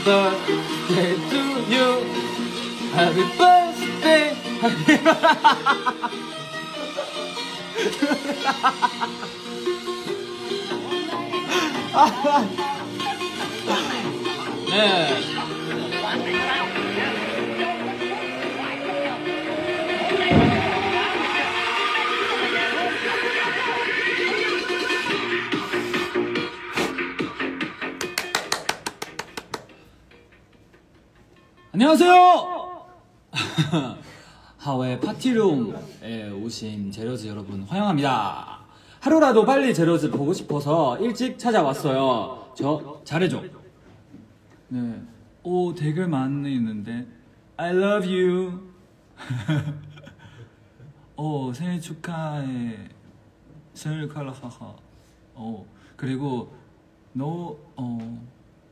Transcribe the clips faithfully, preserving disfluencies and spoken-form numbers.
birthday to you. Happy birthday. 네. 안녕하세요. 하웨 파티룸에 오신 제러즈 여러분 환영합니다. 하루라도 빨리 제러즈 보고 싶어서 일찍 찾아왔어요. 저 잘해줘. 네. 오, 댓글 많이 있는데 I love you. 오, 생일 축하해. 생일 칼라하하. 오, 그리고 너 어,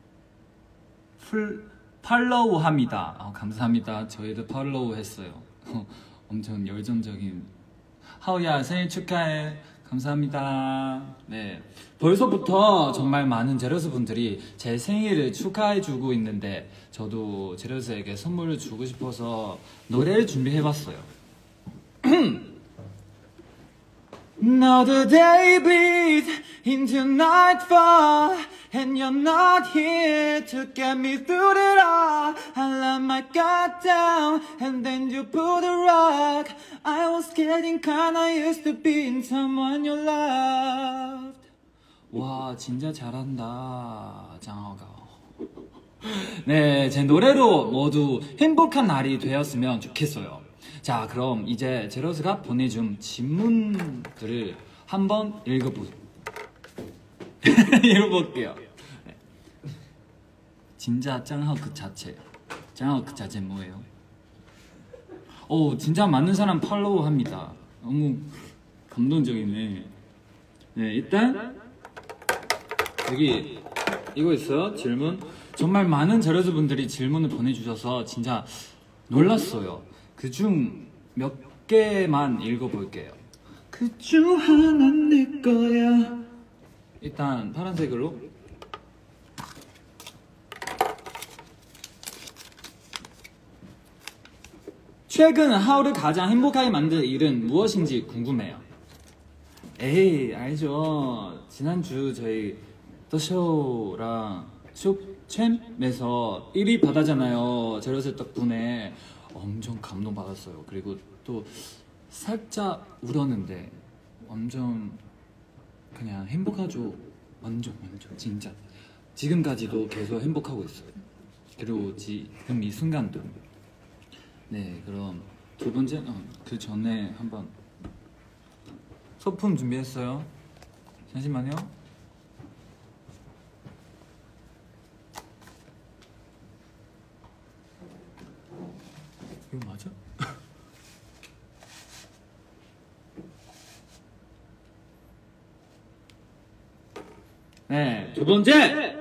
풀 팔로우 합니다. 어, 감사합니다. 저희도 팔로우 했어요. 엄청 열정적인. 하우야 생일 축하해. 감사합니다. 네, 벌써부터 정말 많은 제러스 분들이 제 생일을 축하해주고 있는데 저도 제러스에게 선물을 주고 싶어서 노래를 준비해봤어요. Now the day bleeds into nightfall and you're not here to get me through it all. I let my guard down and then you pulled the rug. I was getting kinda used to being someone you loved. 와, 진짜 잘한다, 장어가. 네, 제 노래로 모두 행복한 날이 되었으면 좋겠어요. 자, 그럼 이제 제러스가 보내준 질문들을 한번 읽어보, 읽어볼게요. 네. 진짜 짱하 그 자체. 짱하 그 자체 뭐예요? 오, 진짜 많은 사람 팔로우 합니다. 너무 감동적이네. 네, 일단 여기 이거 있어요. 질문. 정말 많은 제러스 분들이 질문을 보내주셔서 진짜 놀랐어요. 그중 몇 개만 읽어볼게요. 그중 하나는 내 거야. 일단 파란색으로. 최근 하울을 가장 행복하게 만든 일은 무엇인지 궁금해요. 에이, 알죠. 지난주 저희 더쇼랑 쇼챔에서 일 위 받았잖아요. 제러스 덕분에 엄청 감동받았어요. 그리고 또 살짝 울었는데 완전 그냥 행복하죠. 완전 완전 진짜 지금까지도 계속 행복하고 있어요. 그리고 지금 이 순간도. 네, 그럼 두 번째, 어, 그 전에 한번 소품 준비했어요. 잠시만요. 이거 맞아? 네, 두 번째!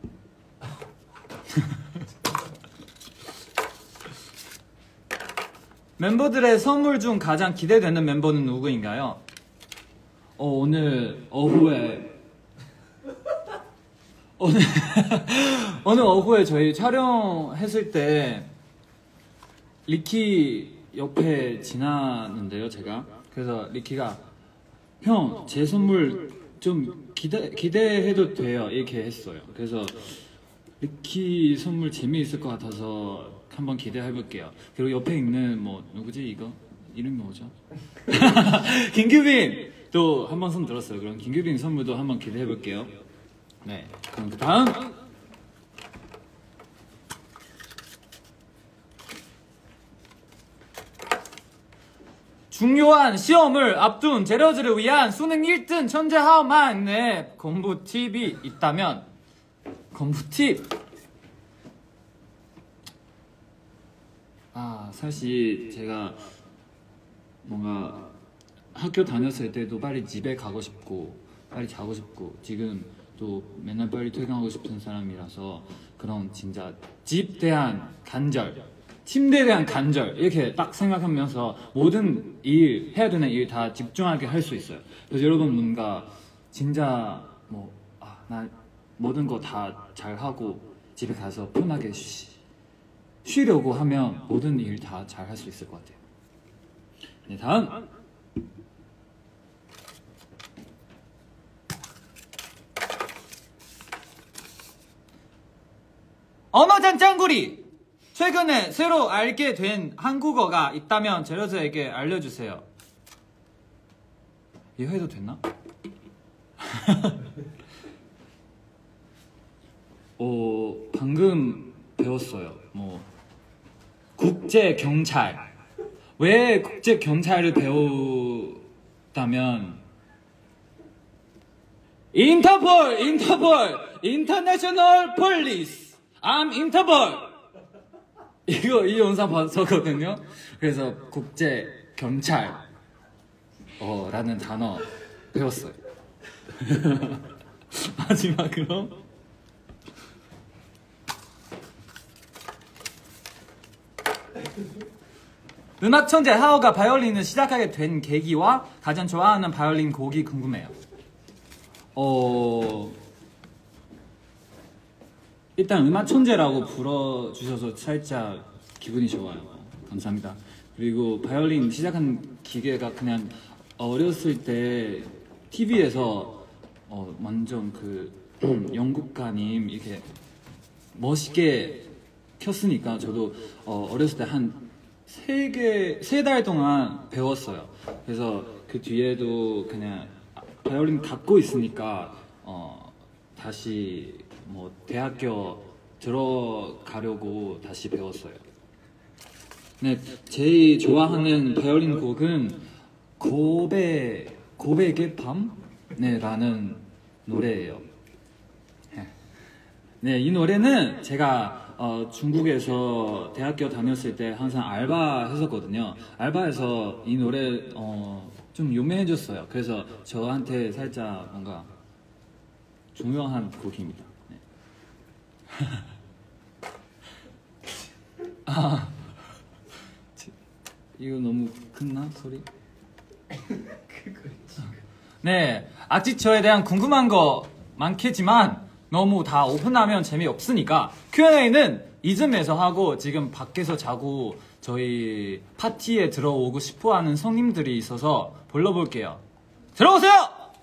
멤버들의 선물 중 가장 기대되는 멤버는 누구인가요? 어, 오늘 오후에 오늘 오늘 오후에 저희 촬영했을 때 리키 옆에 지나는데요, 제가. 그래서 리키가 형, 제 선물 좀 기대, 기대해도 돼요, 이렇게 했어요. 그래서 리키 선물 재미있을 것 같아서 한번 기대해볼게요. 그리고 옆에 있는 뭐 누구지 이거? 이름이 뭐죠? 김규빈! 또 한 번 손 들었어요. 그럼 김규빈 선물도 한번 기대해볼게요. 네, 그럼 그 다음! 중요한 시험을 앞둔 제러즈를 위한 수능 일 등 천재 하우만의 공부 팁이 있다면 공부 팁! 아, 사실 제가 뭔가 학교 다녔을 때도 빨리 집에 가고 싶고 빨리 자고 싶고 지금 또 맨날 빨리 퇴근하고 싶은 사람이라서 그런 진짜 집 대한 간절, 침대에 대한 간절 이렇게 딱 생각하면서 모든 일, 해야 되는 일 다 집중하게 할 수 있어요. 그래서 여러분 뭔가 진짜 뭐 아, 나 모든 거 다 잘하고 집에 가서 편하게 쉬, 쉬려고 하면 모든 일 다 잘 할 수 있을 것 같아요. 네, 다음. 언어장 짱구리! 최근에 새로 알게 된 한국어가 있다면 제로즈에게 알려주세요. 이거 해도 됐나? 어, 방금 배웠어요. 뭐 국제 경찰. 왜 국제 경찰을 배웠다면 인터폴, 인터폴, 인터내셔널 폴리스. I'm 인터폴. 이거 이 영상 봤었거든요. 그래서 국제 경찰 어 라는 단어 배웠어요. 마지막으로 음악 천재 하오가 바이올린을 시작하게 된 계기와 가장 좋아하는 바이올린 곡이 궁금해요. 어 일단 음악 천재라고 불러주셔서 살짝 기분이 좋아요. 감사합니다. 그리고 바이올린 시작한 기계가 그냥 어렸을 때 티비에서 어 완전 그 연극가님 이렇게 멋있게 켰으니까 저도 어 어렸을 때 한 세 개, 세 달 동안 배웠어요. 그래서 그 뒤에도 그냥 바이올린 갖고 있으니까 어 다시 뭐 대학교 들어가려고 다시 배웠어요. 네, 제일 좋아하는 바이올린 곡은 고백, 고백의 밤? 네, 라는 노래예요. 네, 이 노래는 제가 어, 중국에서 대학교 다녔을 때 항상 알바 했었거든요. 알바에서 이 노래 어, 좀 유명해졌어요. 그래서 저한테 살짝 뭔가 중요한 곡입니다. 네. 아, 이거 너무 크나 소리? 네, 아직 저에 대한 궁금한 거 많겠지만 너무 다 오픈하면 재미없으니까 큐 앤 에이는 이쯤에서 하고, 지금 밖에서 자고 저희 파티에 들어오고 싶어하는 손님들이 있어서 불러볼게요. 들어오세요!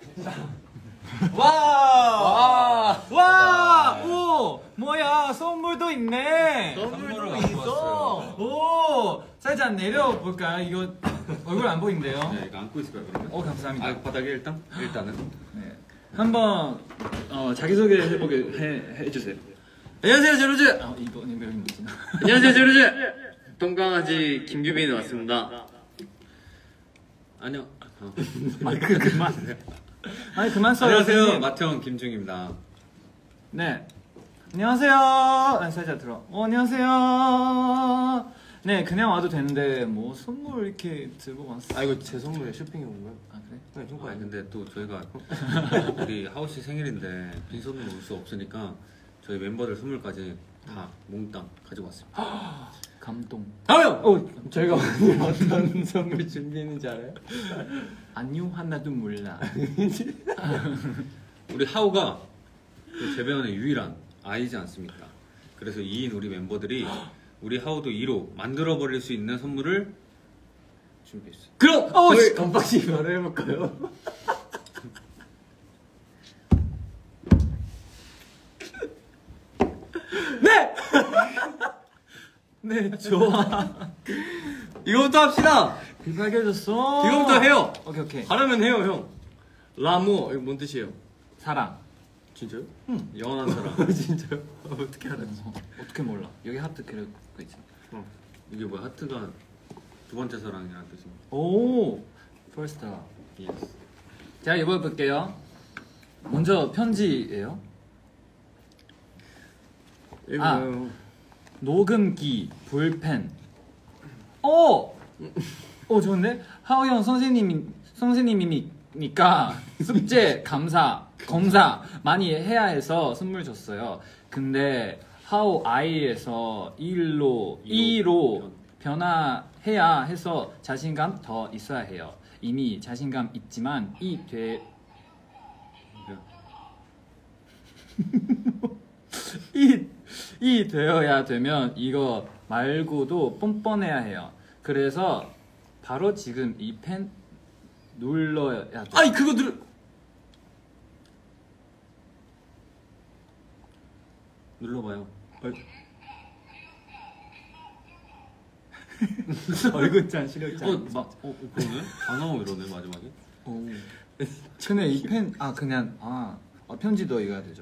와! 와! 오! 뭐야, 선물도 있네! 선물도 있어! 오! 살짝 내려볼까요? 이거 얼굴 안 보이는데요? 네, 이거 안고 있을까요, 그러면? 어, 감사합니다. 아, 바닥에 일단? 일단은. 네. 한번 어, 자기소개 해보게 해, 해주세요. 안녕하세요, 제로즈! 아, 이거 이거 여기 뭐지? 안녕하세요, 제로즈! 똥강아지 김규빈이 왔습니다. 안녕. 어. 마이크 그만. 아니 그만 써요. 안녕하세요, 선생님. 마태형 김중입니다. 네. 안녕하세요. 아, 살짝 들어. 어, 안녕하세요. 네, 그냥 와도 되는데 뭐 선물 이렇게 들고 왔어. 아, 이거 제 선물에 쇼핑해 온 거야? 아 그래? 네, 형 거 아니, 아닌데. 근데 또 저희가 우리 하우씨 생일인데 빈손으로 올 수 없으니까 저희 멤버들 선물까지 다 몽땅 가지고 왔습니다. 감동. 아유! 어, 저희가 오늘 어떤 선물 준비했는지 알아요? 안녕 하나도 몰라. 우리 하우가 그 재배원의 유일한 아이지 않습니까? 그래서 이인 우리 멤버들이 우리 하우도 이로 만들어버릴 수 있는 선물을 준비했어요. 그럼! 어, 저희 씨. 건박씨 바로 해볼까요? 네. 네, 좋아. 이거부터 합시다! 비박해졌어. 이거부터 해요! 오케이 오케이. 하라면 해요, 형. 라모, 이거 뭔 뜻이에요? 사랑. 진짜요? 영원한 사랑. 진짜요? 어떻게 알았지? 어, 어떻게 몰라? 여기 하트 그려고 있지. 어. 이게 뭐야? 하트가 두 번째 사랑이라는 뜻입니다. 오, first love. Yes. 제가 읽어볼게요. 먼저 편지예요. 이거 아. 뭐예요? 녹음기, 볼펜. 오, 오 좋은데? 하우형 선생님이 선생님이니까 숙제, 감사, 검사 많이 해야 해서 선물 줬어요. 근데 하우 아이에서 일로 이로 변화해야 해서 자신감 더 있어야 해요. 이미 자신감 있지만 이 돼. 이 이 되어야 되면 이거 말고도 뻔뻔해야 해요. 그래서 바로 지금 이 펜 눌러야 돼. 아니 그거 누르. 눌러봐요. 얼굴 짠 시력 짠. 어, 마, 어, 그러네? 다 나오고 이러네 마지막에. 오. 근데 이 펜, 아 그냥 아 어, 편지도 읽어야 되죠.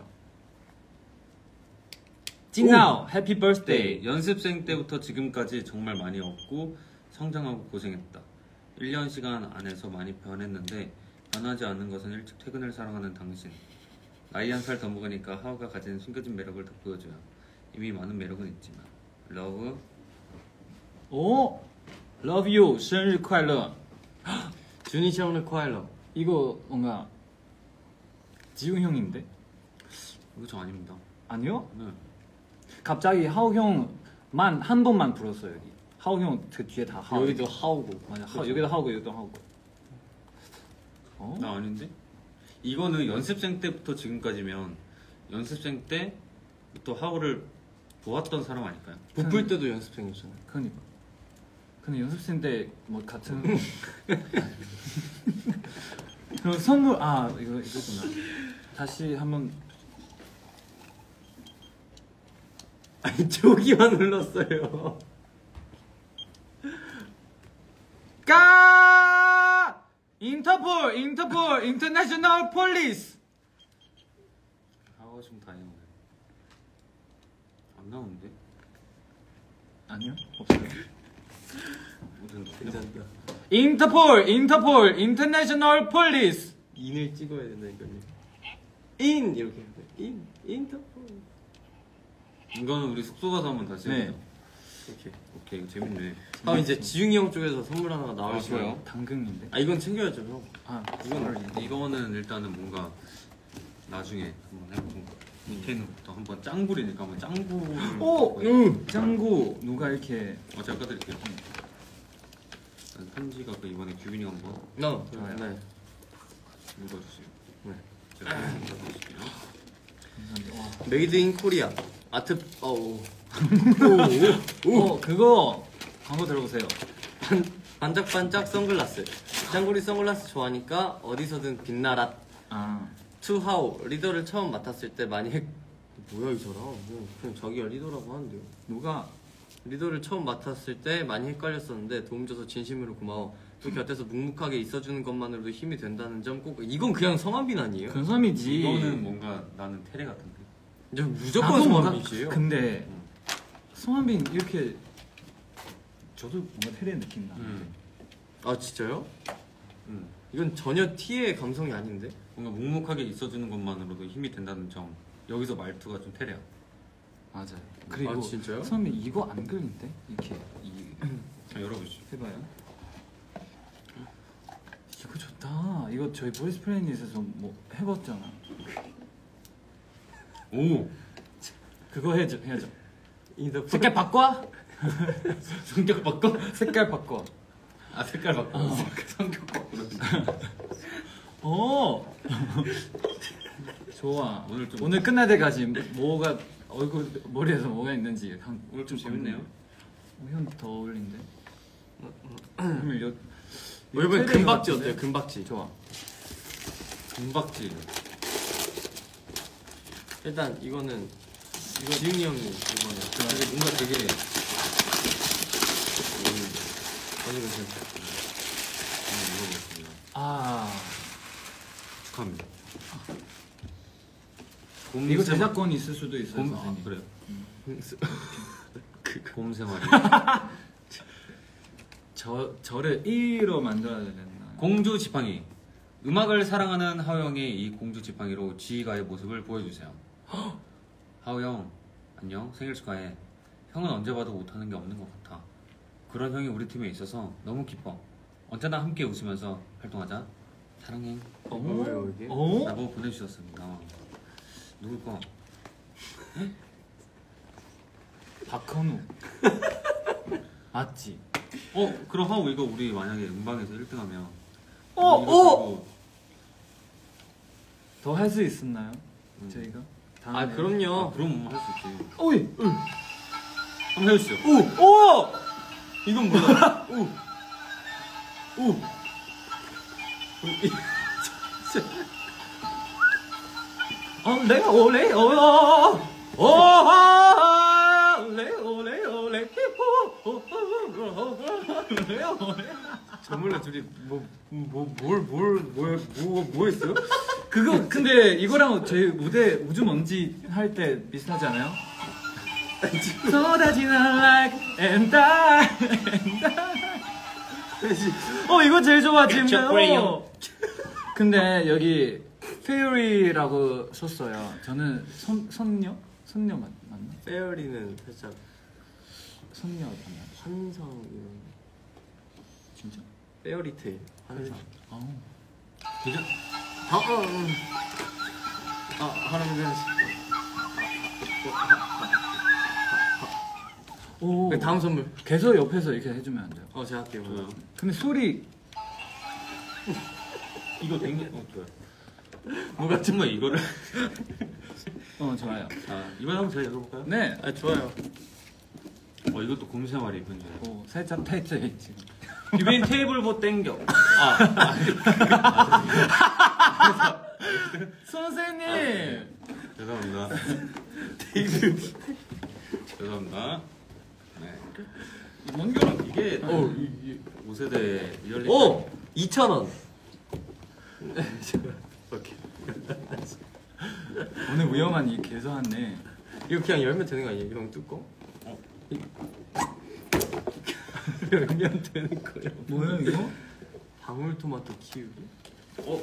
찐나우 해피 버스데이. 네, 연습생 때부터 지금까지 정말 많이 얻고 성장하고 고생했다. 일 년 시간 안에서 많이 변했는데 변하지 않는 것은 일찍 퇴근을 사랑하는 당신. 나이 한 살 더 먹으니까 하우가 가진 숨겨진 매력을 더 보여줘요. 이미 많은 매력은 있지만. 러브. 오, Love you生日快乐. 준이 생일 콰일러. 이거 뭔가 지웅 형인데? 이거 저 아닙니다. 아니요? 네. 갑자기 하우 형만 한 번만 불었어요 여기. 하우 형 그 뒤에 다 하우. 여기도 하우고. 맞아. 하우, 여기도 하우고 여기도 하우고. 어? 나 아닌데? 이거는 연습생 때부터 지금까지면 연습생 때부터 하우를 보았던 사람 아닐까요? 부풀 때도 연습생이었잖아요. 그러니까. 근데 연습생 때 뭐 같은. 그럼 선물 아 이거 이거구나. 다시 한번. 아니 저기만 눌렀어요. 까! 인터폴, 인터폴, 인터내셔널 폴리스. 하우가 좀 다행이네. 안 나오는데? 아니요, 없어요. 무슨 괜찮다. 인터폴, 인터폴, 인터내셔널 폴리스. 인을 찍어야 된다니까요. 인 이렇게 해야 돼. 인 인터폴. 이거는 우리 숙소 가서 한번 다시 해보자. 네. 이렇게. 오케이, 이거 재밌네. 아 이제 지웅이 형 쪽에서 선물 하나가 나올 아, 시간이에요. 그래요? 당근인데. 아 이건 챙겨야죠 형. 아, 이건 이거는 일단은 뭔가 나중에 한번 해보고 밑에는 또 한번 짱구리니까 한번 짱구를 오, 응. 짱구 누가 이렇게. 어, 제가 까드릴게요. 일단 편지가 그 이번에 규빈이 한번 어. 좋아요. 네. 읽어주세요. 네. 제가 읽어드릴게요. 감사합니다. 와. 메이드 인 코리아. 아트 어우. 어, 그거 광고 들어보세요. 반, 반짝반짝 선글라스. 짱구리 선글라스 좋아하니까 어디서든 빛나라. 아, 투하우 리더를 처음 맡았을 때 많이 했... 뭐야 이 사람. 그냥, 그냥 자기가 리더라고 하는데요. 누가 리더를 처음 맡았을 때 많이 헷갈렸었는데 도움 줘서 진심으로 고마워. 또 곁에서 묵묵하게 있어주는 것만으로도 힘이 된다는 점 꼭. 이건 그냥 성한빈 아니에요? 근섬이지. 이거는 뭔가 나는 테레 같은데. 이제 무조건 나도 뭔가- 성한빈이에요. 근데 성한빈 이렇게 저도 뭔가 테레 느낌 나. 음. 아 진짜요? 음. 이건 전혀 T의 감성이 아닌데? 뭔가 묵묵하게 있어주는 것만으로도 힘이 된다는 점. 여기서 말투가 좀 테레야. 맞아요. 그리고 아, 진짜요? 성한빈 이거 안 그린데? 이렇게 이 자, 열어보시죠. 해봐요. 이거 좋다. 이거 저희 보이스 플래닛에서 뭐 해봤잖아. 오! 그거 해줘, 해야죠. 인더 색깔 바꿔? 성격 바꿔? 색깔 바꿔. 아, 색깔 바꿔. 성격 바꿔. 오. 좋아. 오늘 오늘 좀- 오늘 끝날 때까지 뭐가 얼굴 머리에서 뭐가 있는지 한 오늘 좀 재밌네요. 어, 현더 어울린데. 오늘 여. 뭐 이번엔 테레인 것 금박지 같은데? 어때요? 금박지. 좋아. 금박지. 일단 이거는 이거 지웅이 형이 이번에 되게 뭔가 되게 전혀 괜찮죠. 한번 읽어보겠습니다. 아. 축하합니다. 이거 제작권이 있을 수도 있어요. 곰, 아, 선생님. 그래요? 그 곰 생활이. 저 저를 일로 만들어야 되나? 공주 지팡이. 음악을 사랑하는 하우형의 이 공주 지팡이로 지휘가의 모습을 보여주세요. 하우형, 안녕. 생일 축하해. 형은 언제 봐도 못하는 게 없는 것 같아. 그런 형이 우리 팀에 있어서 너무 기뻐. 언제나 함께 웃으면서 활동하자. 사랑해. 어, 뭐예요 이게? 어? 라고 보내주셨습니다. 누굴까? 박헌우. 맞지? 어, 그럼 하우 이거 우리 만약에 음방에서 일 등 하면 어, 이거 더 할 수 있었나요? 음. 저희가? 아 아, 그럼요. 그럼 할 수 있지. 오이. 한번 해주시죠. 오! 오! 이건 뭐야? 오! 오! 올레 올레 올라. 오 올레 올레 올레. 올레 올레. 정말로 둘이 뭐뭐뭘뭘뭐뭐 했어요? 그거 근데 이거랑 저희 무대 우주 먼지 할 때 비슷하지 않아요? 쏟아지는 like and die and die. 어 이거 제일 좋아 지금. 근데 여기 페어리라고 썼어요. 저는 선 선녀 선녀 맞 맞나? 페어리는 살짝 선녀 맞나? 환상 이런 진짜? 페어리테일 환상. 아. 진짜? 아, 어, 음. 아 하나만 해야지. 오. 네, 다음 선물. 계속 옆에서 이렇게 해주면 안 돼요? 어 제가 할게요. 좋아요. 근데 소리 이거 되게 어 좋아요. 뭐가 정말 이거를 어 좋아요. 아 이번 한번 제가 읽어볼까요? 네. 아 좋아요. 어 이것도 공생활이 이쁜 줄. 오 살짝 타이트해 지금. 비빈 테이블보 땡겨. 아, 아, 선생님. 죄송합니다. 죄송합니다. 네. 뭔 이게 어, 오 세대 리얼리티. 오 이천 원. 오케이. 오늘 위험한 이 개소한네. 이거 그냥 열면 되는 거 아니에요? 형 뚜껑? 어. 열면 되는 거예요. 뭐야 이거? 방울토마토 키우기? 어.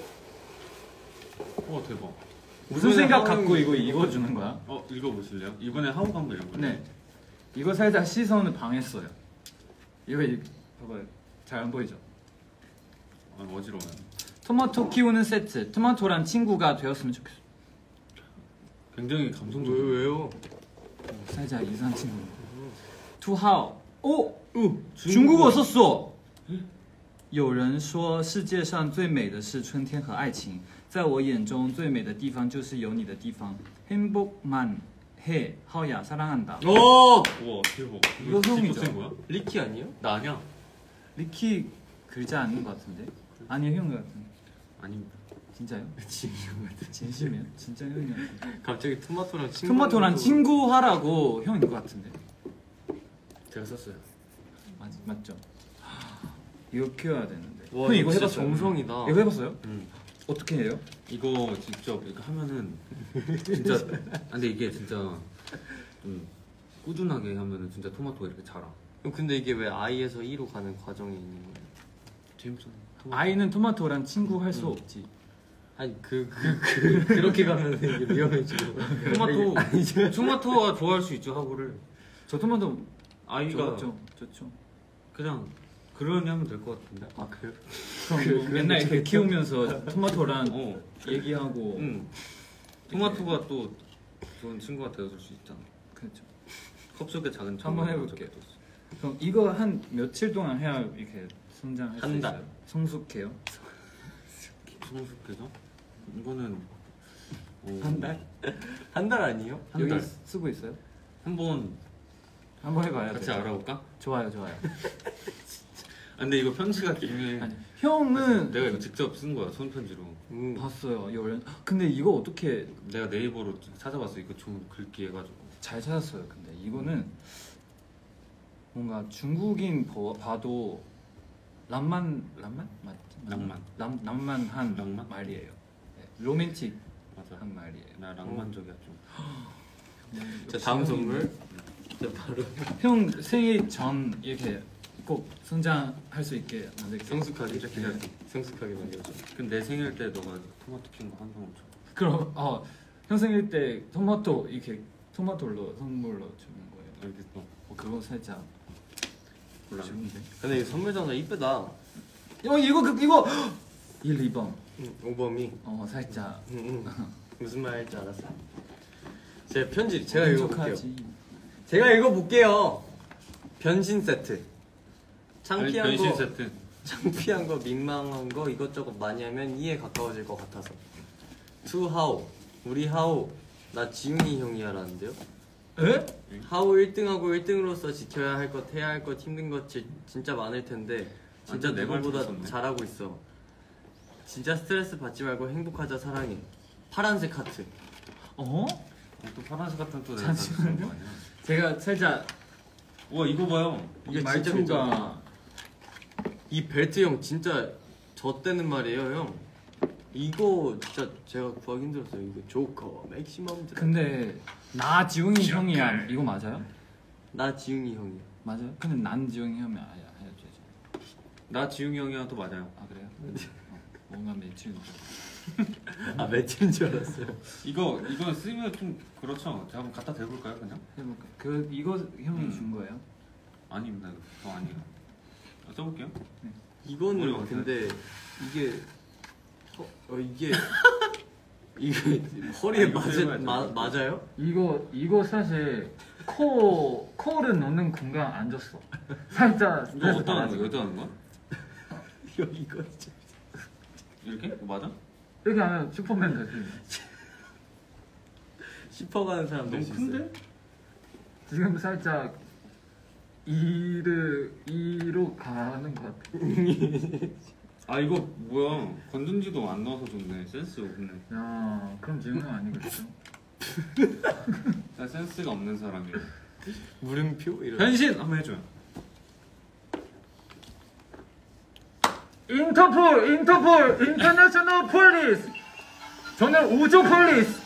어 대박. 무슨 생각 갖고 이거 읽어주는 거야? 어 읽어보실래요? 이번에 하우가 한번 읽어볼래요? 네. 이거 살짝 시선을 방했어요. 이거 이- 봐봐요. 잘 안 보이죠? 아 어지러워요. 토마토 키우는 세트. 토마토란 친구가 되었으면 좋겠어. 굉장히 감성적이에요. 왜, 왜요? 살짝 이상한 친구. 투하오. 오, 우! 중국어 썼어. 有人说世界上最美的是春天和爱情，在我眼中最美的地方就是有你的地方。행복만 해, 하오야 사랑한다. 오! 우와 대박. 이거 형이죠? 진짜 쓴 거야? 리키 아니에요? 나 아니야. 리키 글자 아닌 것 같은데? 아니요 형 같은데. 아닙니다. 진짜요? 진심 진심이에요? 진짜 형이 같은데. 갑자기 토마토랑 친구 토마토랑 친구 하라고 형인 것 같은데. 제가 썼어요. 맞, 맞죠? 이거 키워야 되는데. 와, 형 이거 이거 진짜 해봤어요? 정성이다. 이거 해봤어요? 음. 어떻게 해요? 이거 직접 이렇게 하면은 진짜 아, 근데 이게 진짜 좀 꾸준하게 하면은 진짜 토마토가 이렇게 자라. 형, 근데 이게 왜 I에서 E로 가는 과정이 있는 거예요? 제임슨. 아이는 토마토랑 친구 할 수 음. 없지. 아니 그 그 그 그, 렇게 가면 이게 위험해지고. 토마토 토마토가 좋아할 수 있죠 하고를. 저 토마토 아이가 좋죠, 좋죠. 그냥 그러니 하면 될 것 같은데. 아 그래요? 그럼 뭐 맨날 이렇게 키우면서 토마토랑 어. 얘기하고. 응. 토마토가 또 좋은 친구가 되어줄 수 있잖아. 그렇죠. 컵 속에 작은 한번 해볼게요. 그럼 이거 한 며칠 동안 해야 이렇게 성장할 수 한 달. 있어요? 성숙해요? 성숙해서 이거는 어, 한 달? 한 달 아니에요? 한 여기 달. 쓰고 있어요? 한번 한번 해봐요. 같이 그래서. 알아볼까? 좋아요, 좋아요. 아, 근데 이거 편지가 길게. 아니, 형은 내가 이거 직접 쓴 거야 손편지로. 음. 봤어요. 요런. 근데 이거 어떻게 내가 네이버로 찾아봤어. 이거 좀 글귀 해가지고. 잘 찾았어요. 근데 이거는 뭔가 중국인 버- 봐도 람만 람만 맞지? 낭만. 람 낭만한 낭만? 말이에요. 네, 로맨틱한 맞아. 말이에요. 나 낭만적이야 좀. 자 다음 선물. 자 바로 형 생일 전 이렇게 꼭 성장할 수 있게 만들게. 성숙하게 진짜 기대할게. 성숙하게 만들어줘. 그럼 내 생일 때 너가 토마토 킨 거 한 번 줘. 그럼 어, 형 생일 때 토마토 이렇게 토마토로 선물로 주는 거예요. 알겠어. 어, 그거 살짝 몰라. 좋은데. 근데 이 선물 전화 이쁘다. 형 이거 그 이거 일, 이 번. 응, 오범이. 어 살짝 응, 응. 무슨 말인지 알았어. 제 편지 제가 읽어볼게요. 만족하지. 제가 읽어볼게요. 변신 세트. 창피한 변신 거, 세트. 창피한 거, 민망한 거 이것저것 많이 하면 이에 가까워질 것 같아서. 투 하오, 우리 하오, 나 지웅이 형이야라는데요. 에? 하우 일 등하고 일 등으로서 지켜야 할 것, 해야 할 것, 힘든 것 지, 진짜 많을 텐데 진짜 완전 내말 누구보다 들었었네. 잘하고 있어. 진짜 스트레스 받지 말고 행복하자 사랑해. 파란색 하트. 어? 또 파란색 같은 또 내가 잠시만요. 거 아니야? 제가 살짝 와 이거 봐요. 이 이게 진짜 말투가 괜찮아. 이 벨트 형 진짜 저 때는 말이에요 형. 이거 진짜 제가 구하기 힘들었어요. 이거 조커 맥시멈 드라. 근데 나 지웅이 형이야 이거 맞아요? 나 지웅이 형이야. 맞아요? 근데 난 지웅이 형이 아야 해야죠. 나 지웅이 형이랑 또 맞아요. 아 그래요? 어, 뭔가 매치는 아 매치인 줄 알았어요. 이거 이거 쓰면 좀 그렇죠. 제가 한번 갖다 대볼까요 그냥? 해볼까? 그 이거 형이 준 거예요? 아닙니다. 저 아니에요. 아, 써볼게요. 이거는 어려워, 근데 이게 어, 어 이게 이게 허리에 아, 이거 맞은 들어가야 마, 돼. 맞아요? 이거 이거 사실 코 코를 넣는 공간 안 줬어. 살짝 이거 어디다 하는 거야? 어디다 하는 거야? 이거 이거 진짜 이렇게? 이거 맞아? 이렇게 하면 슈퍼맨 되지. 씹어가는 사람 너무 될수 큰데? 있어요. 지금 살짝 이를 이로 가는 것 같아. 아 이거 뭐야? 건전지도 안 넣어서 좋네. 센스 없네. 야 그럼 지웅 형 아니겠죠? 나 센스가 없는 사람이야. 물음표 이런. 변신 한번 해줘요. 인터폴 인터폴 인터내셔널 폴리스. 저는 우주 폴리스.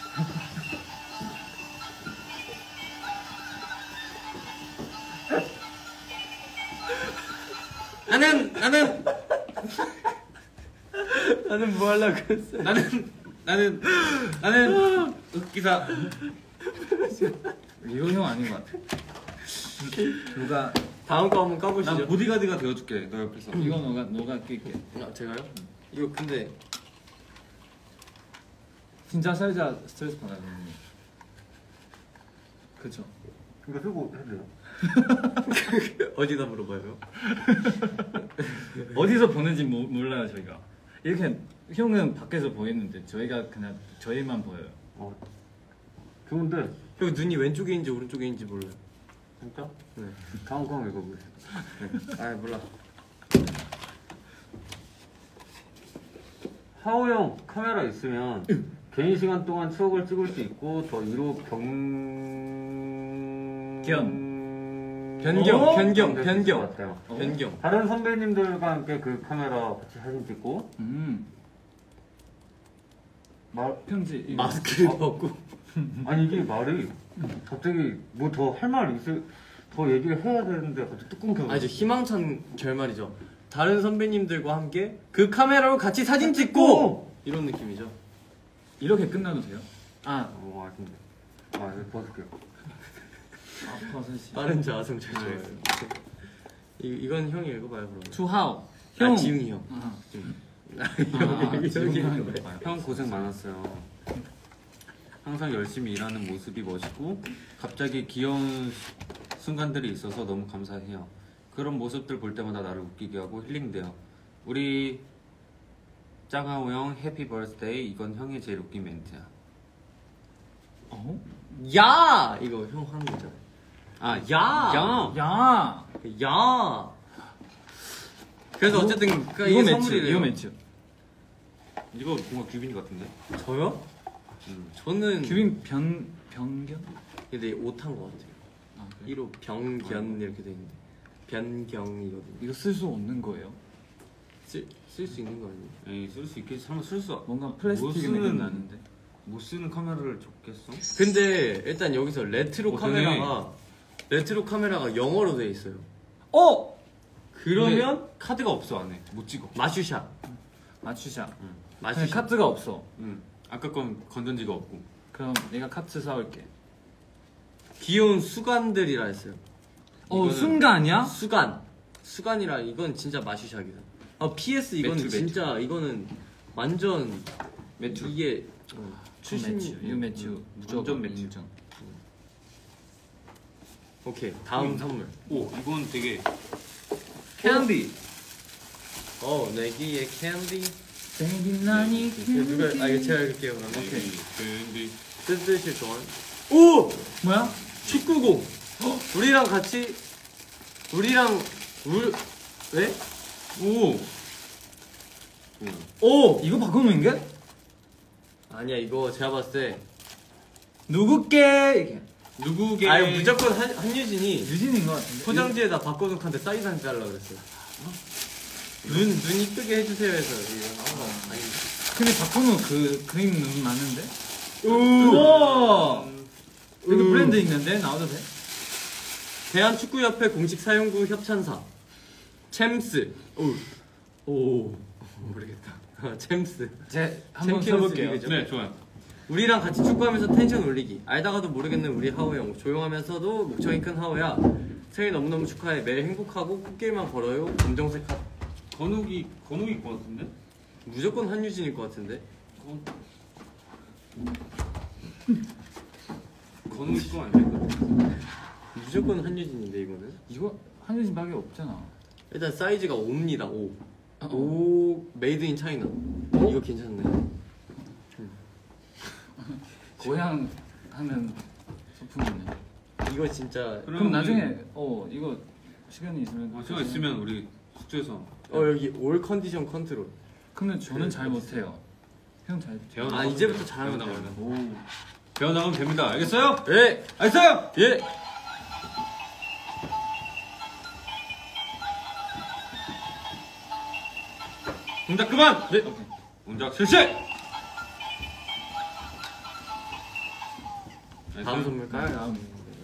나는 나는 나는 뭐 하려고 했어요? 나는 나는 나는 흑기사. 이거 형 아닌 것 같아. 누가 다음 거 한번 까보시죠. 난 보디가드가 되어줄게. 너 옆에서. 이거 너가 너가 낄게. 아, 제가요? 이거 근데 진짜 살짝 스트레스 받아요. 그쵸? 이거 쓰고 해도 돼요? 어디다 물어봐요? 어디서 보는지 모, 몰라요 저희가. 이렇게 형은 밖에서 보이는데 저희가 그냥 저희만 보여요. 어. 좋은데. 형 눈이 왼쪽에 있는지 오른쪽에 있는지 몰라요. 진짜? 네. 다음 거 한번 읽어보세요. 네. 아 몰라. 하오 형 카메라 있으면 개인 시간 동안 추억을 찍을 수 있고 더 위로 변 견. 변경, 어? 변경, 것 변경, 같아요. 변경. 다른 선배님들과 함께 그 카메라 같이 사진 찍고 음. 말 편지. 이거. 마스크를 어? 벗고. 아니 이게 말이 갑자기 뭐 더 할 말 있을 더 얘기를 해야 되는데 갑자기 뚜껑 켜고. 아주 희망찬 결말이죠. 다른 선배님들과 함께 그 카메라로 같이 사진 찍고 이런 느낌이죠. 이렇게 끝나도 돼요? 아, 어 아닌데. 아 이거 벗을게요. 아 버섯이. 빠른 자아성 잘 좋아요. 이 이건 형이 읽어봐요 그러면. 투하오. 형, 지웅이 형. 아, 아, 아, 형이 지웅이 형이 읽어봐요. 봐요. 형 고생 많았어요. 항상 열심히 일하는 모습이 멋있고 갑자기 귀여운 순간들이 있어서 너무 감사해요. 그런 모습들 볼 때마다 나를 웃기게 하고 힐링돼요. 우리 짱하오 형 해피 버스데이. 이건 형의 제일 웃긴 멘트야. 어? 야 이거 형 하는 거잖아요. 아 야! 야! 야. 야. 그래서 어쨌든 그 이거 이게 매치. 선물이래요. 이거 매치. 이거 뭔가 규빈이 같은데? 저요? 음. 저는 규빈 변 변경? 근데 오탄 거 같아요. 아, 그래? 일 호 병견 이렇게 돼 있는데 변경이거든요. 이거 쓸 수 없는 거예요? 쓸 수 있는 거 아니에요? 에이 쓸 수 있겠지. 설마 쓸 수. 뭔가 못 플라스틱 쓰는- 느낌 나는데. 못 쓰는 카메라를 줬겠어? 근데 일단 여기서 레트로 어, 카메라가 레트로 카메라가 영어로 돼 있어요. 어! 그러면 카드가 없어 안에. 못 찍어. 마슈샤. 맞추자. 응. 근데 마슈샤. 카트가 없어. 응. 아까 건 건전지가 없고. 그럼 내가 카트 사올게. 귀여운 수간들이라 했어요. 어, 이거는 순간이야? 수간. 수간이라 이건 진짜 마슈샤기다. 아 피에스 이건 매튜, 진짜 이거는 완전 매튜. 이게 어, 출신 매추, 유 매추. 완전 무조건 매추. 인정. 오케이 다음 음. 선물. 오 이건 되게 캔디. 어 내기의 캔디. 생긴 나니 이거 누가 아 이거 제가 읽을게요 그러면. 오케이. 캔디 뜻을 좋아한. 오! 뭐야? 축구공. 우리랑 같이 우리랑 울 왜? 오. 오! 이거 박건우인 게? 아니야 이거 제가 봤을 때. 누구께 이게 누구게? 아 이거 무조건 한, 한유진이 유진인 것 같은데. 포장지에다 박건욱한테 사인 한 달라 그랬어요. 눈, 눈 이쁘게 해주세요 해서 이거 나온 거 아니. 근데 박건우 그 그림 눈 많은데? 우! 우와! 여기 우. 브랜드 있는데 나와도 돼? 대한축구협회 공식 사용구 협찬사 챔스. 오, 오 모르겠다. 챔스. 제 한번 챔피언스 써볼게요. 리그죠. 네, 좋아요. 우리랑 같이 축구하면서 텐션 올리기. 알다가도 모르겠는 우리 하호 형. 조용하면서도 목청이 큰 하호야. 생일 너무너무 축하해. 매일 행복하고 꽃길만 걸어요. 검정색 핫. 건욱이 건욱일 것 같은데? 무조건 한유진일 것 같은데. 건 건욱일 거 아닐까? 무조건 한유진인데 이거는. 이거 한유진밖에 없잖아. 일단 사이즈가 오입니다. 오. 어. 오 메이드 인 차이나. 이거 괜찮네. 고향 하는 소품이네. 이거 진짜. 그럼 나중에 어 이거 시간이 있으면 어, 시간 있으면 우리 숙소에서 어 여기 올 컨디션 컨트롤. 근데 저는 잘 못해요. 형 잘. 배워 아 나가면 이제부터 돼요. 잘하면 배워 돼요. 나가면 오. 배워 나가면 됩니다. 알겠어요? 예. 알겠어요? 예. 동작 그만. 네. 동작 실시. 다음 선물 아, 깔. 다음.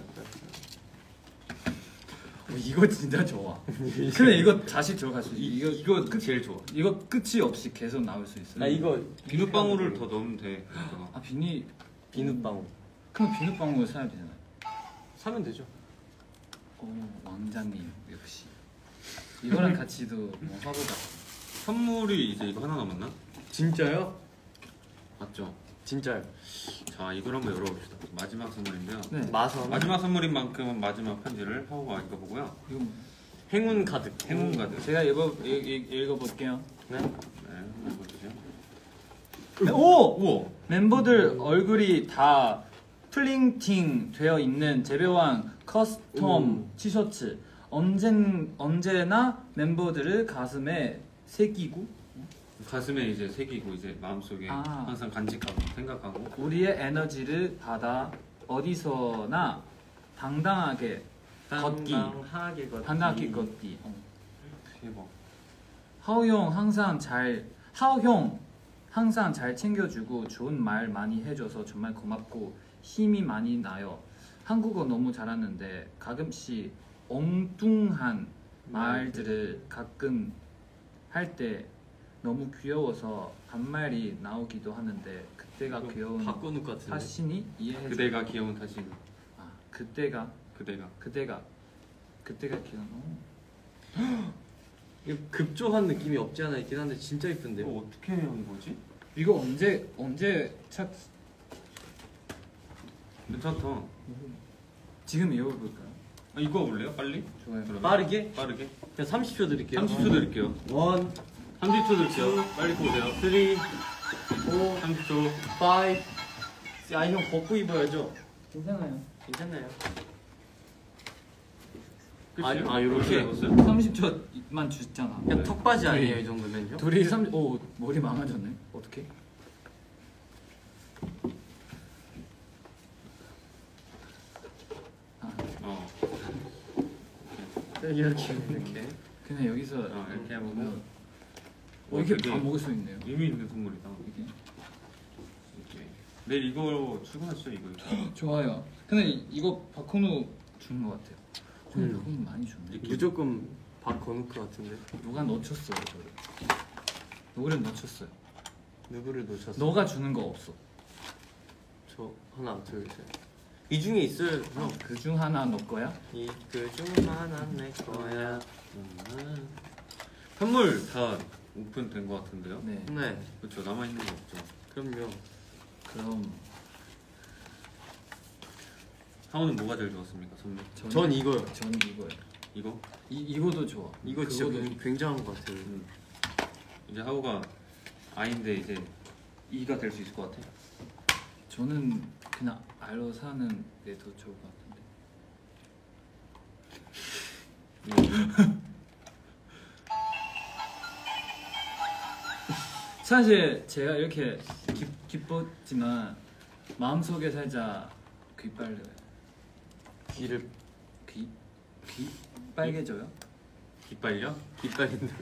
어, 이거 진짜 좋아. 근데 이거 다시 들어갈 수 있어. 이거 이거 끝 제일 좋아. 이거 끝이 없이 계속 나올 수 있어. 나 이거 비눗방울을 더 넣으면 돼. 그래서. 아 비니 비눗방울 그럼 비눗방울 사야 되잖아. 사면 되죠. 오 왕자님 역시. 이거랑 같이도 뭐 화보다. 선물이 이제 이거 하나 남았나? 진짜요? 맞죠? 진짜요. 자, 이걸 한번 열어봅시다. 마지막 선물인데요. 네. 마선. 마지막 선물인 만큼 마지막 편지를 하고가 읽어보고요. 이거 뭐- 행운 가득. 행운 가득. 제가 읽어 읽, 읽, 읽어볼게요. 네. 네, 한번 읽어주세요. 오 우와. 멤버들 얼굴이 다 플링팅 되어 있는 재배왕 커스텀 오. 티셔츠. 언젠 언제나 멤버들을 가슴에 새기고 가슴에 이제 새기고 이제 마음속에 아. 항상 간직하고 생각하고 우리의 에너지를 받아 어디서나 당당하게 걷기. 당당하게 걷기. 당당하게 걷기. 어. 대박. 하우 형 항상 잘 하우 형 항상 잘 챙겨주고 좋은 말 많이 해줘서 정말 고맙고 힘이 많이 나요. 한국어 너무 잘하는데 가끔씩 엉뚱한 말들을 가끔 할 때 너무 귀여워서 반말이 나오기도 하는데 그때가 귀여운 박건욱 같은데. 타신이 이해해. 그대가 귀여운 타신. 아 그때가 그대가. 그때가 그때가 귀여운. 어. 이거 급조한 느낌이 없지 않아 있긴 한데 진짜 이쁜데요. 이거 어떻게 한 거지? 이거 언제 언제 착 괜찮다. 지금 읽어볼까요? 아, 이거 볼래요? 빨리? 좋아요. 그러면 빠르게? 빠르게. 그냥 삼십 초 드릴게요. 삼십 초 드릴게요. 원, 삼십 초 드릴게요. 빨리 보세요. 쓰리, 오, 삼십 초. 파이브. 아, 형 벗고 입어야죠. 괜찮아요. 괜찮나요? 끝이에요? 아, 요렇게? 읽었어요? 삼십 초만 주잖아. 그냥 네. 턱바지 아니에요 우리- 이 정도면요? 둘이 삼. 오 머리 망가졌네. 어떻게? 아 어. 이렇게 이렇게. 그냥 여기서 어, 이렇게 해보고. 뭐, 어, 이렇게 되게 다 먹을 수 있네요. 의미 있는 선물이다. 이게 이렇게. 내일 이거 출근하시죠? 이거 이렇게. 좋아요. 근데 이- 이거 박건우 주는 것 같아요. 저는 음. 박건우 많이 주네. 이렇게. 무조건 박건욱 같은데. 누가 놓쳤어요 저를. 누구를 놓쳤어요. 누구를 놓쳤어? 너가 주는 거 없어. 저 하나 둘 셋. 이 중에 있어요 형. 그 중 하나 너 거야? 이그중 하나 내 거야. 음. 선물 다 오픈된 것 같은데요? 네. 네. 그렇죠. 남아 있는 거 없죠. 그럼요. 그럼 하우는 뭐가 제일 좋았습니까? 선물? 전, 전 이거요. 전 이거요. 이거? 이 이거도 좋아. 이거 진짜 그거도 굉- 굉장한 것 같아요. 음. 이제 하우가 아인데 이제 이가 될 수 있을 것 같아. 저는 그냥 알로 사는 게 더 좋을 것 같은데. 사실 제가 이렇게 기, 기뻤지만 마음속에 살짝 귀 빨려요. 귀를 귀? 귀? 빨개져요? 기빨려? 기빨린다.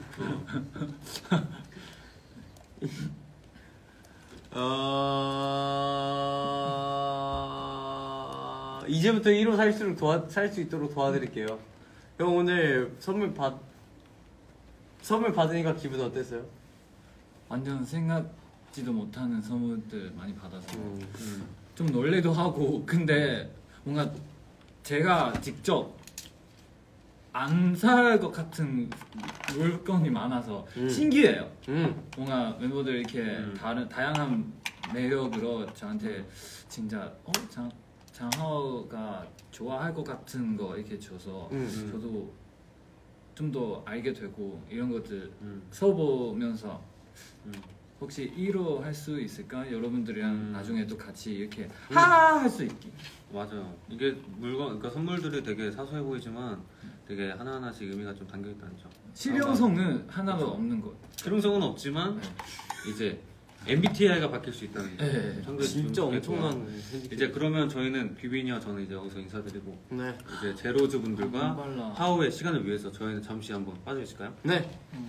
어... 이제부터 일 호 살수록 도와 살 수 있도록 도와드릴게요. 형 오늘 선물 받 선물 받으니까 기분 어땠어요? 완전 생각지도 못하는 선물들 많이 받아서 음, 음. 좀 놀래도 하고 근데 뭔가 제가 직접 안 살 것 같은 물건이 많아서 음. 신기해요. 음. 뭔가 멤버들 이렇게 음. 다른 다양한 매력으로 저한테 진짜 어? 장, 장하오가 좋아할 것 같은 거 이렇게 줘서 음, 음. 저도 좀 더 알게 되고 이런 것들 음. 써보면서 음. 혹시 일 호 할 수 있을까? 여러분들이랑 음. 나중에 또 같이 이렇게 하하 할 수 있게. 맞아요. 이게 물건, 그러니까 선물들이 되게 사소해 보이지만 되게 하나하나씩 의미가 좀 담겨 있다는 점. 실용성은 하나가 없는 것. 실용성은 없지만 이제 엠비티아이가 바뀔 수 있다는 점. 네. 참고해 주시면 진짜 좋겠고요. 엄청난 핸디캡. 이제 그러면 저희는 뷔빈이와 저는 이제 여기서 인사드리고 네. 이제 제로즈 분들과 안 발라. 하우의 시간을 위해서 저희는 잠시 한번 빠져 있을까요? 네.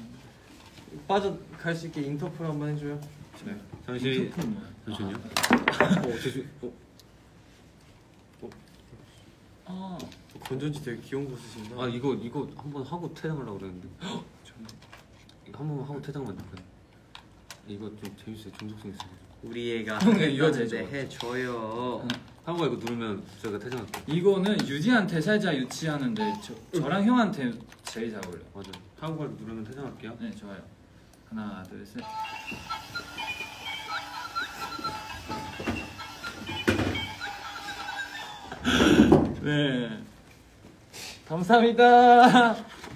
빠져갈 수 있게 인터폴 한번 해줘요. 네. 잠시 인터폰 뭐야? 잠시만요. 아, 어, 죄송. 어, 아, 건전지 되게 귀여운 거 쓰신다. 아 이거 이거 한번 하고 퇴장하려고 그랬는데. 이거 한 번만 하고 퇴장만 될까요? 이거 좀 재밌어요. 중독성 있어요. 우리 애가 형이 이거 제일 했는데 좋아. 해줘요. 하우가 이거 누르면 저희가 퇴장할게요. 이거는 유지한테 살짝 유치하는데 저, 저랑 형한테 제일 잘 어울려. 맞아요. 하우가 누르면 퇴장할게요. 네, 좋아요. 하나, 둘, 셋. 네. 감사합니다.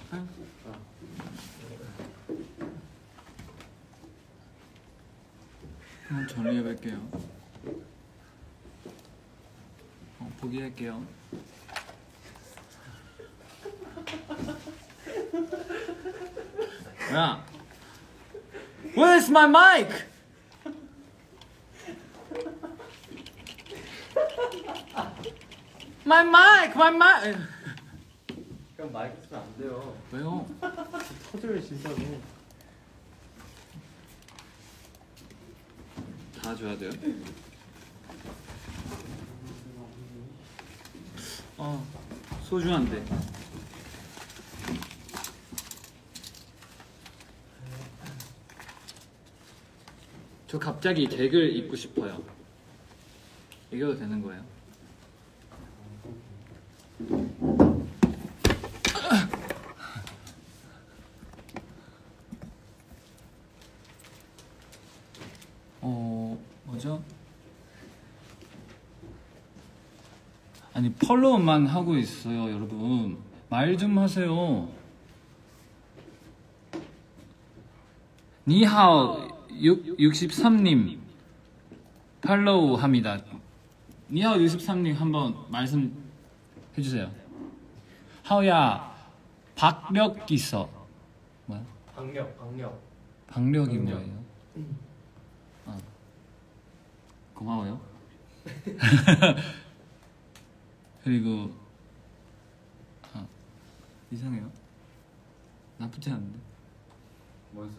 한번 정리해 볼게요. 어, 포기할게요. 야, where's my mic? My mic, my mic. 그럼 마이크 쓰면 안 돼요. 왜요? 터져요 진짜로. 다 줘야 돼요? 어, 소중한데. 저 갑자기 덱을 입고 싶어요. 이겨도 되는 거예요? 어, 뭐죠? 아니 펄로우만 하고 있어요, 여러분. 말 좀 하세요. 니하오 육십삼 님 팔로우 합니다. 니하오 육십삼 님 한번 말씀 해주세요. 하오야, 박력 있어. 뭐야? 박력, 박력. 박력이 뭐예요? 아, 고마워요. 그리고 아, 이상해요. 나쁘지 않은데. 뭐였어?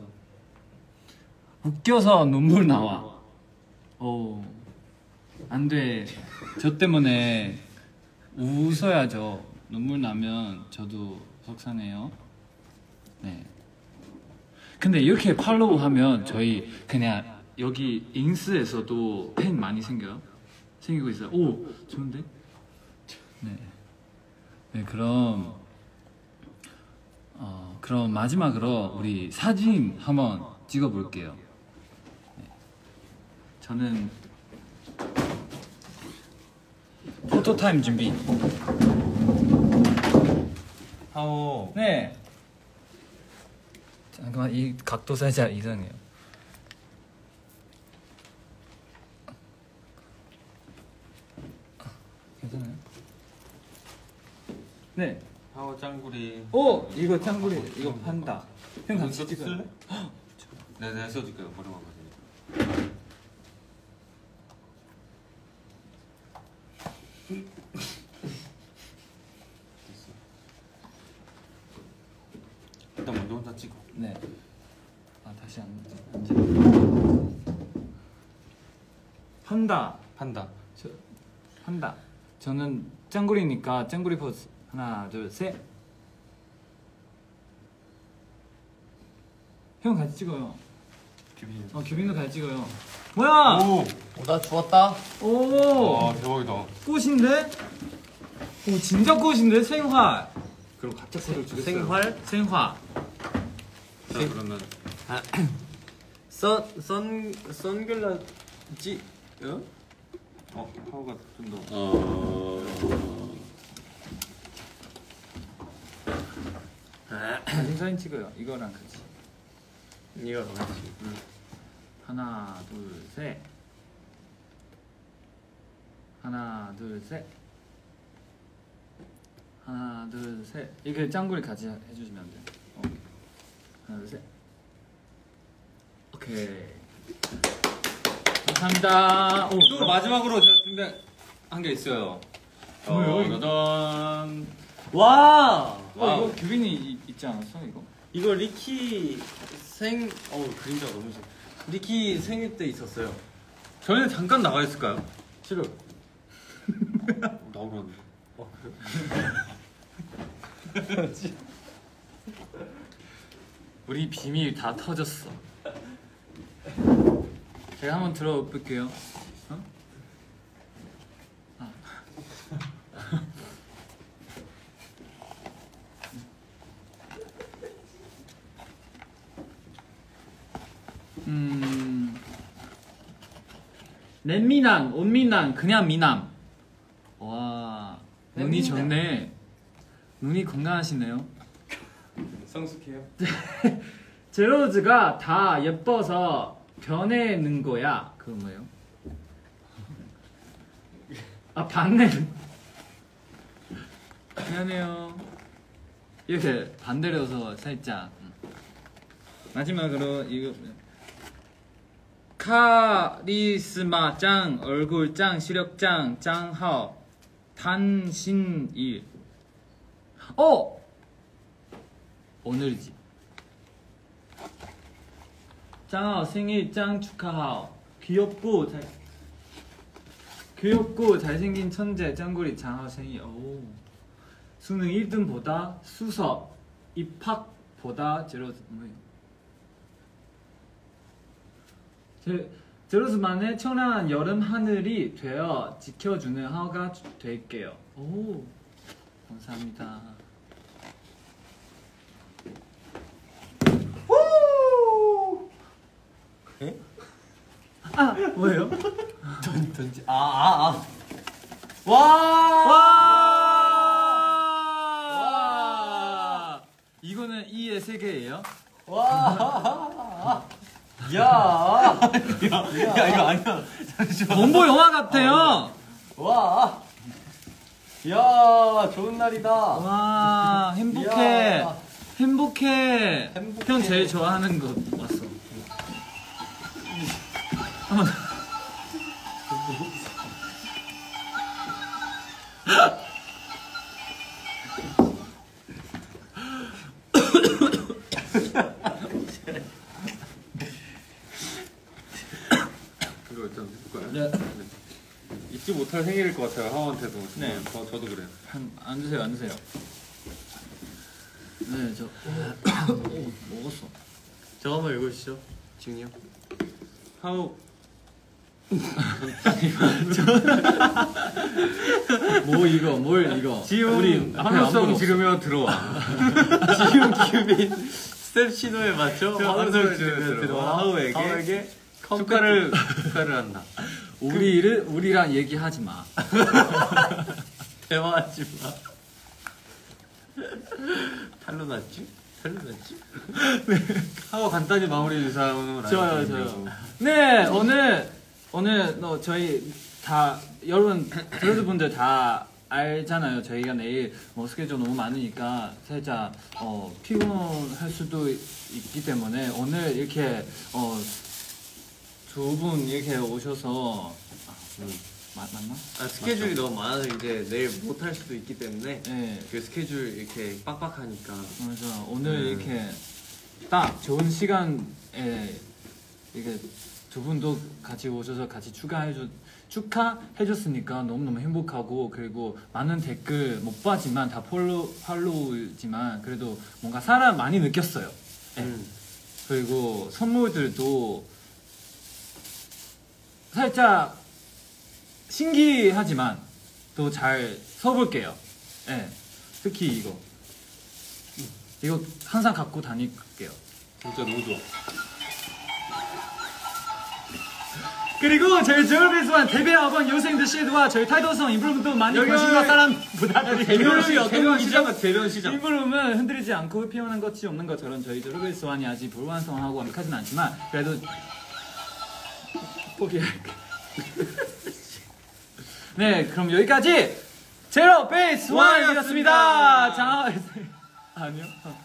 웃겨서 눈물 나와. 오, 안 돼. 저 때문에 웃어야죠. 눈물 나면 저도 속상해요. 네. 근데 이렇게 팔로우 하면 저희 그냥 여기 인스에서도 팬 많이 생겨요. 생기고 있어요. 오, 좋은데? 네. 네, 그럼 어, 그럼 마지막으로 우리 사진 한번 찍어볼게요. 네. 저는 포토 타임 준비. 하우. 네. 잠깐만, 이 각도 살짝 이상해요. 괜찮아요? 네. 하오 짱구리. 오 이거 짱구리 이거 판다. 형 같이 써도 찍어요. 쓸래? 네, 네 써줄게요. 머리만 가세요. 일단 먼저 혼자 찍어. 네. 아 다시 안 앉아. 판다. 판다. 저 판다. 저는 짱구리니까 짱구리 포즈. 하나 둘 셋. 형 같이 찍어요. 규빈이. 어 규빈도 같이 찍어요. 뭐야? 오. 나 주웠다. 오. 와 대박이다. 꽃인데? 오 진짜 꽃인데 생화. 그럼 가짜 코를 주겠어요. 생활? 생화. 자 그러면 선, 선, 선글라지? 어? 어 하오가 좀 더. 어... 사진 사진 찍어요. 이거랑 같이. 이거 같이. 응. 하나 둘 셋. 하나 둘 셋. 하나 둘 셋. 이게 짱구리 같이 해주시면 안 돼요. 어. 하나 둘 셋. 오케이. 감사합니다. 오, 또 마지막으로 제가 준비한 게 있어요. 뭐예요, 이거? 짜잔. 와! 어, 와, 이거 규빈이 이- 있지 않았어 이거? 이거 리키 생, 어우, 그림자가 너무 싫어. 리키 생일 때 있었어요. 저희는 잠깐 나가 있을까요? 싫어. 나오라는데. 어, 우리 비밀 다 터졌어. 제가 한번 들어볼게요. 어? 아. 음. 렛미남, 온미남, 그냥 미남. 와, 눈이 렛미남. 좋네. 눈이 건강하시네요. 성숙해요? 제로즈가 다 예뻐서 변해는 거야. 그건 뭐예요? 아 반대는 미안해요. 이렇게 반대로 해서 살짝. 마지막으로 이거 카리스마 짱, 얼굴 짱, 시력 짱, 짱하오 단신일. 어 오늘이지. 짱아 생일 짱 축하하오. 귀엽고 잘 귀엽고 잘생긴 천재 짱구리 장아 생일. 오. 수능 일 등보다 수석 입학보다 제로스 뭐예요? 제, 제로스만의 청량한 여름 하늘이 되어 지켜주는 하오가 될게요. 오 감사합니다. 에? 아 뭐예요? 던, 던지, 아, 아, 아. 와! 와! 와! 이거는 이의 세계예요? 와! 야! 야, 야, 이거 아니야. 공보 영화 같아요. 와! 야, 좋은 날이다. 와 행복해. 이야. 행복해. 행복해. 형 제일 좋아하는 거 왔어. 한번 이거 일단 해볼까요? 네. 잊지 못할 생일일 것 같아요. 하오한테도. 네. 저, 저도 그래요. 한, 앉으세요, 앉으세요. 네, 저 오, 먹었어. 저거 한번 읽어주시죠. 지훈이 형. 하오. 뭐 이거, 뭘 이거? 지훈 우리 앞에 환호성 아무도 지르며 들어와. 지훈 규빈 스텝 신호에 맞춰 저 환호성 환호성 지르며 지르며 들어와 하우에게 하우에게 축하를 축하를 한다. 우리를 우리랑 얘기하지 마. 대화하지 마. 탈로 났지? 탈로 났지? 하오 간단히 마무리 인사하는 좋아요, 좋아요. 네, 오늘 오늘 너 저희 다 여러분 여러분들 다 알잖아요. 저희가 내일 뭐 스케줄 너무 많으니까 살짝 어, 피곤할 수도 있기 때문에 오늘 이렇게 어, 두 분 이렇게 오셔서 아, 음, 맞, 맞나? 아 스케줄이 맞죠? 너무 많아서 이제 내일 못 할 수도 있기 때문에 네. 그 스케줄 이렇게 빡빡하니까. 맞아. 오늘 음. 이렇게 딱 좋은 시간에 이렇게 두 분도 같이 오셔서 같이 축하해줘 축하해줬으니까 너무너무 행복하고 그리고 많은 댓글 못 봤지만 다 팔로우 팔로우지만 그래도 뭔가 사람 많이 느꼈어요. 네. 음. 그리고 선물들도 살짝 신기하지만 또 잘 써볼게요. 네. 특히 이거 이거 항상 갖고 다닐게요. 진짜 너무 좋아. 그리고 저희 저울베이스완 데뷔 앨범 요생드 시드와 저희 타이틀송 인플루먼도 많이 여기 관심과 사랑 부탁드립니다. 대변 시 대변 시장 대변 시장. 인플루먼은 흔들리지 않고 피어난 것이 없는 것처럼 저희 저울베이스완이 아직 불완성하고 완벽하진 않지만 그래도 포기할게. 네, 그럼 여기까지 제로 베이스 원이었습니다. 자, 아니요.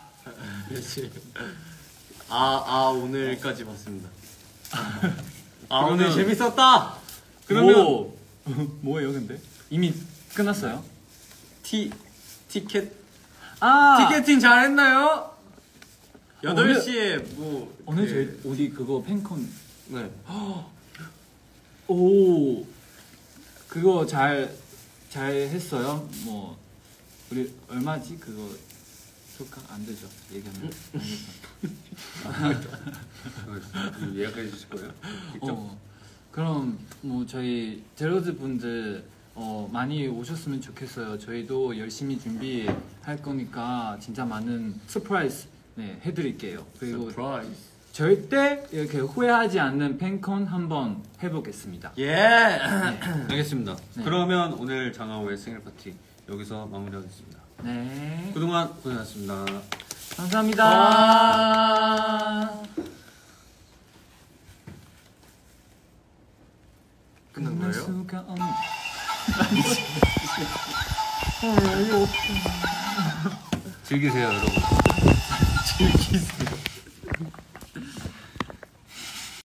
아, 아 오늘까지 봤습니다. 아 그러면- 오늘 재밌었다. 그러면 뭐, 뭐예요, 근데 이미 끝났어요? 티 티켓 아, 티켓팅 잘했나요? 여덟 오늘- 시에 뭐 오늘 그- 저희 어디 그거 팬콘 네. 오 그거 잘 잘 했어요. 뭐 우리 얼마지 그거 소가 안 되죠 얘기하면. 이거 예약해 주실 거예요? 직접? 어, 그럼 뭐 저희 제로즈 분들 어, 많이 오셨으면 좋겠어요. 저희도 열심히 준비할 거니까 진짜 많은 서프라이즈 네, 해드릴게요. 그리고 서프라이즈. 절대 이렇게 후회하지 않는 팬콘 한번 해보겠습니다. 예. 알겠습니다. 네. 그러면 오늘 장하오의 생일 파티 여기서 마무리하겠습니다. 네, 그동안 고생하셨습니다. 감사합니다. 와. 끝난 끝날 거예요? 수가 없는. 즐기세요, 여러분. 즐기세요.